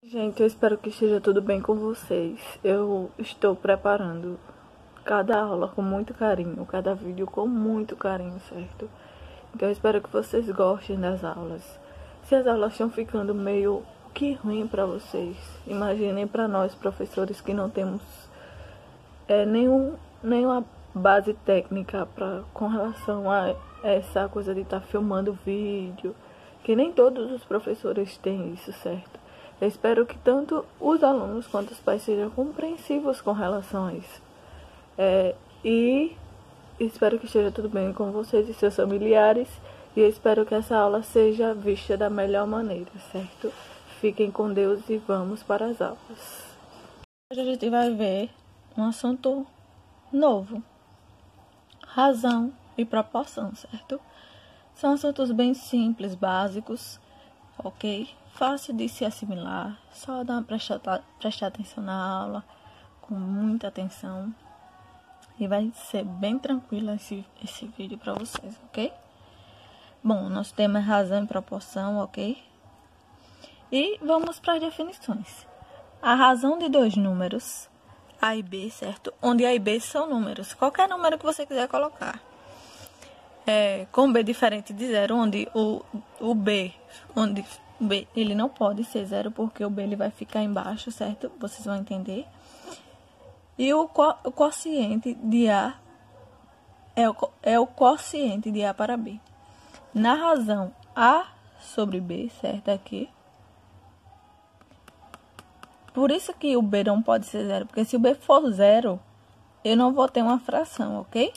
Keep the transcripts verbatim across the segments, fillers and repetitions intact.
Gente, eu espero que esteja tudo bem com vocês. Eu estou preparando cada aula com muito carinho, cada vídeo com muito carinho, certo? Então eu espero que vocês gostem das aulas. Se as aulas estão ficando meio que ruim para vocês, imaginem para nós professores que não temos é, nenhum, nenhuma base técnica pra, com relação a essa coisa de estar tá filmando vídeo, que nem todos os professores têm isso, certo? Eu espero que tanto os alunos quanto os pais sejam compreensivos com relação a isso. É, e espero que esteja tudo bem com vocês e seus familiares. E eu espero que essa aula seja vista da melhor maneira, certo? Fiquem com Deus e vamos para as aulas. Hoje a gente vai ver um assunto novo. Razão e proporção, certo? São assuntos bem simples, básicos, ok? Fácil de se assimilar, só dá uma prestar, prestar atenção na aula, com muita atenção. E vai ser bem tranquilo esse, esse vídeo para vocês, ok? Bom, nosso tema é razão e proporção, ok? E vamos para as definições. A razão de dois números, A e B, certo? Onde A e B são números, qualquer número que você quiser colocar. É, com B diferente de zero, onde o, o B, onde o B ele não pode ser zero, porque o B ele vai ficar embaixo, certo? Vocês vão entender. E o, co, o quociente de A é o, é o quociente de A para B. Na razão A sobre B, certo? Aqui. Por isso que o B não pode ser zero, porque se o B for zero, eu não vou ter uma fração, ok?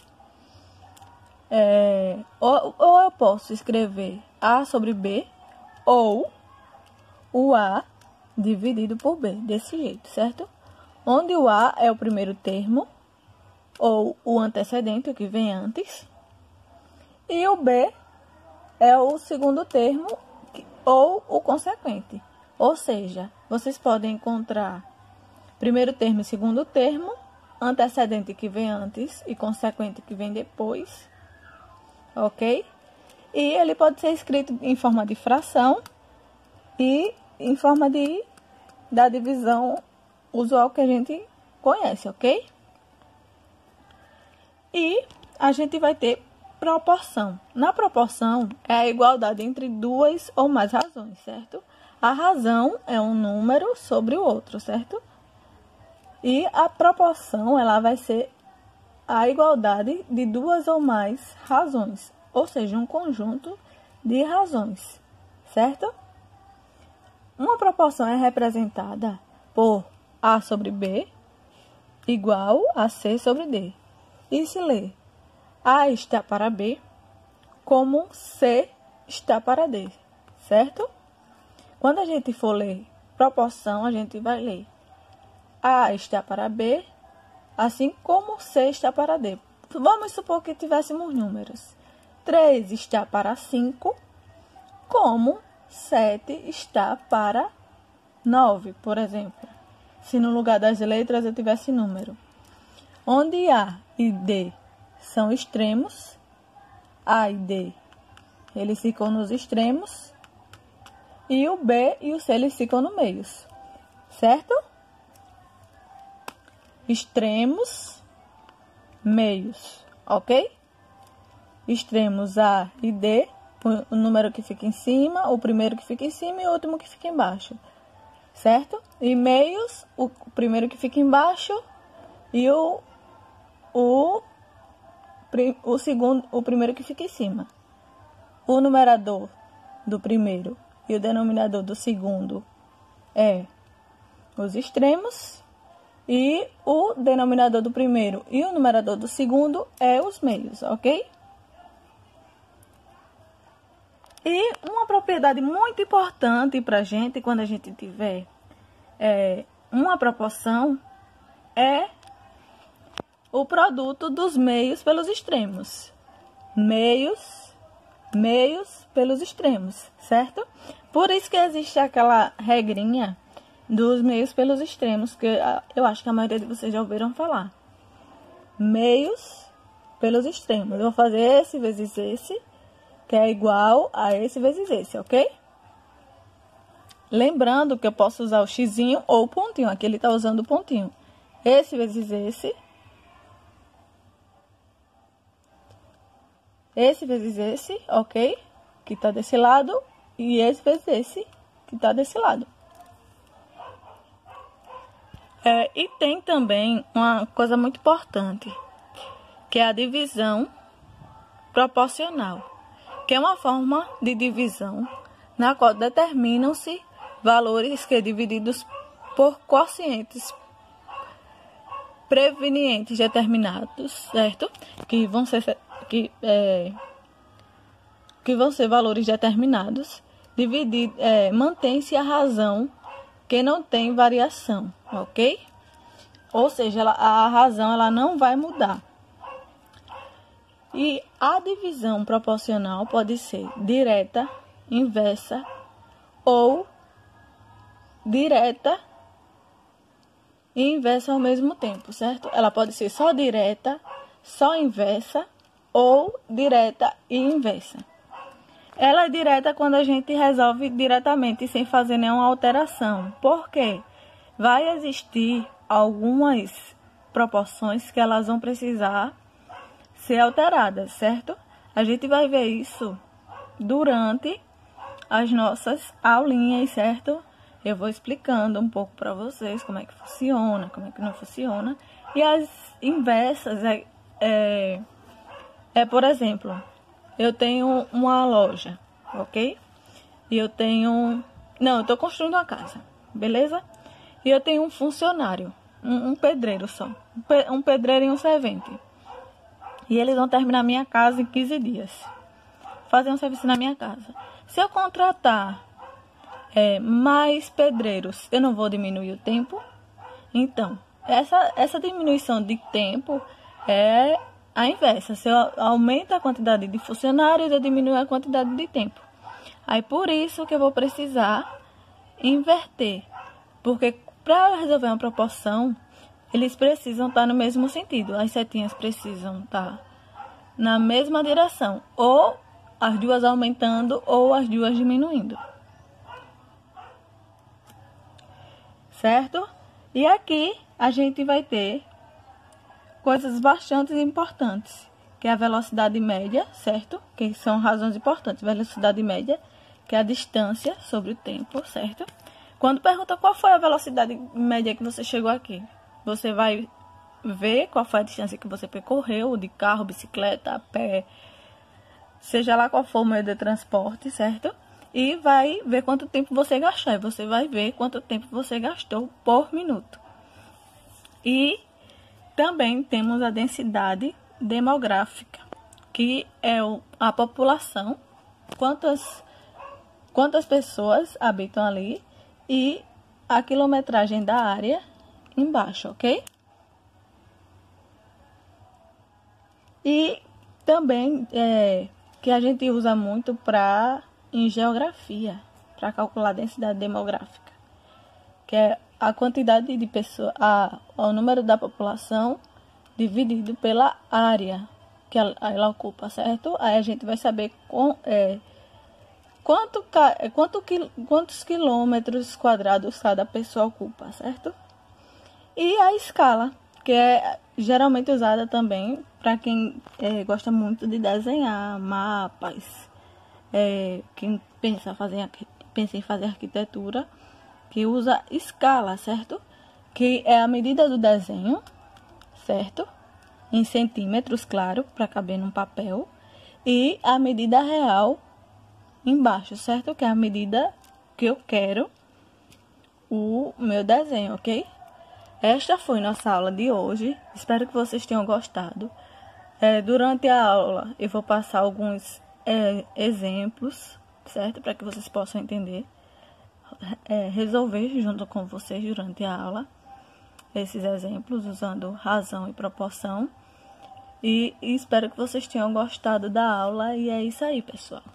É, ou, ou eu posso escrever A sobre B, ou o A dividido por B, desse jeito, certo? Onde o A é o primeiro termo, ou o antecedente, o que vem antes, e o B é o segundo termo, ou o consequente. Ou seja, vocês podem encontrar primeiro termo e segundo termo, antecedente que vem antes e consequente que vem depois, ok? E ele pode ser escrito em forma de fração e em forma de da divisão usual que a gente conhece, ok? E a gente vai ter proporção. Na proporção é a igualdade entre duas ou mais razões, certo? A razão é um número sobre o outro, certo? E a proporção, ela vai ser a igualdade de duas ou mais razões, ou seja, um conjunto de razões, certo? Uma proporção é representada por A sobre B igual a C sobre D. E se lê A está para B como C está para D, certo? Quando a gente for ler proporção, a gente vai ler A está para B, assim como C está para D. Vamos supor que tivéssemos números. três está para cinco, como sete está para nove, por exemplo. Se no lugar das letras eu tivesse número. Onde A e D são extremos, A e D eles ficam nos extremos, e o B e o C eles ficam no meio, certo? Extremos, meios, ok? Extremos A e D, o número que fica em cima, o primeiro que fica em cima e o último que fica embaixo, certo? E meios, o primeiro que fica embaixo e o, o, o segundo, o primeiro que fica em cima. O numerador do primeiro e o denominador do segundo é os extremos, e o denominador do primeiro e o numerador do segundo é os meios, ok? E uma propriedade muito importante para a gente, quando a gente tiver é, uma proporção, é o produto dos meios pelos extremos. Meios, meios pelos extremos, certo? Por isso que existe aquela regrinha dos meios pelos extremos, que eu acho que a maioria de vocês já ouviram falar. Meios pelos extremos. Eu vou fazer esse vezes esse, que é igual a esse vezes esse, ok? Lembrando que eu posso usar o xizinho ou o pontinho. Aqui ele tá usando o pontinho. Esse vezes esse. Esse vezes esse, ok? Que tá desse lado. E esse vezes esse, que tá desse lado. É, e tem também uma coisa muito importante, que é a divisão proporcional, que é uma forma de divisão na qual determinam-se valores que divididos por quocientes prevenientes determinados, certo? Que vão ser que é, que vão ser valores determinados, dividir, é, mantém-se a razão que não tem variação, ok? Ou seja, ela, a razão ela não vai mudar. E a divisão proporcional pode ser direta, inversa ou direta e inversa ao mesmo tempo, certo? Ela pode ser só direta, só inversa ou direta e inversa. Ela é direta quando a gente resolve diretamente, sem fazer nenhuma alteração. Por quê? Vai existir algumas proporções que elas vão precisar ser alteradas, certo? A gente vai ver isso durante as nossas aulinhas, certo? Eu vou explicando um pouco para vocês como é que funciona, como é que não funciona. E as inversas é, é, é por exemplo... Eu tenho uma loja, ok? E eu tenho... Não, eu estou construindo uma casa, beleza? E eu tenho um funcionário, um, um pedreiro só. Um, pe, um pedreiro e um servente. E eles vão terminar minha casa em quinze dias. Fazer um serviço na minha casa. Se eu contratar é, mais pedreiros, eu não vou diminuir o tempo? Então, essa, essa diminuição de tempo é... a inversa, se eu aumento a quantidade de funcionários, eu diminuo a quantidade de tempo. Aí por isso que eu vou precisar inverter. Porque para resolver uma proporção, eles precisam estar no mesmo sentido. As setinhas precisam estar na mesma direção. Ou as duas aumentando ou as duas diminuindo. Certo? E aqui a gente vai ter coisas bastante importantes, que é a velocidade média, certo? Que são razões importantes. Velocidade média, que é a distância sobre o tempo, certo? Quando pergunta qual foi a velocidade média que você chegou aqui, você vai ver qual foi a distância que você percorreu, de carro, bicicleta, a pé, seja lá qual for o meio de transporte, certo? E vai ver quanto tempo você gastou. E você vai ver quanto tempo você gastou por minuto. E também temos a densidade demográfica, que é a população, quantas, quantas pessoas habitam ali e a quilometragem da área embaixo, ok? E também é, que a gente usa muito para em geografia, para calcular a densidade demográfica, que é a quantidade de pessoas, a, o número da população dividido pela área que ela, ela ocupa, certo? Aí a gente vai saber com, é, quanto, quanto, quantos quilômetros quadrados cada pessoa ocupa, certo? E a escala, que é geralmente usada também para quem é, gosta muito de desenhar mapas, é, quem pensa, fazer, pensa em fazer arquitetura, que usa escala, certo? Que é a medida do desenho, certo? Em centímetros, claro, para caber num papel. E a medida real embaixo, certo? Que é a medida que eu quero o meu desenho, ok? Esta foi nossa aula de hoje. Espero que vocês tenham gostado. É, durante a aula eu vou passar alguns é, exemplos, certo? Para que vocês possam entender. É, resolver junto com vocês durante a aula esses exemplos usando razão e proporção e, e espero que vocês tenham gostado da aula e é isso aí, pessoal.